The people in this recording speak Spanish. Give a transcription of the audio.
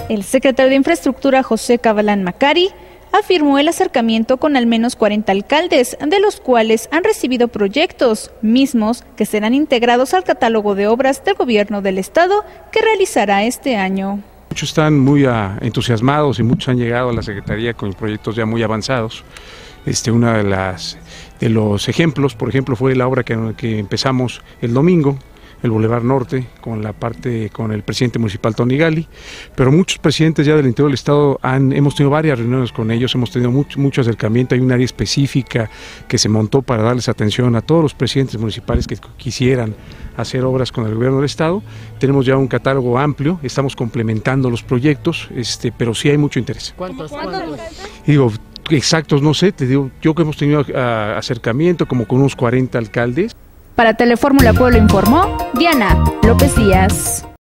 El secretario de Infraestructura, José Cabalán Macari, afirmó el acercamiento con al menos 40 alcaldes, de los cuales han recibido proyectos mismos que serán integrados al catálogo de obras del gobierno del estado que realizará este año. Muchos están muy entusiasmados y muchos han llegado a la Secretaría con proyectos ya muy avanzados. Uno de los ejemplos, por ejemplo, fue la obra que empezamos el domingo, el Boulevard Norte, con el presidente municipal Tony Gali, pero muchos presidentes ya del interior del estado hemos tenido varias reuniones con ellos, hemos tenido mucho acercamiento. Hay un área específica que se montó para darles atención a todos los presidentes municipales que quisieran hacer obras con el gobierno del estado. Tenemos ya un catálogo amplio, estamos complementando los proyectos, pero sí hay mucho interés. ¿Cuántos? Digo, exactos no sé, te digo, yo que hemos tenido acercamiento como con unos 40 alcaldes. Para Telefórmula Pueblo informó Diana López Díaz.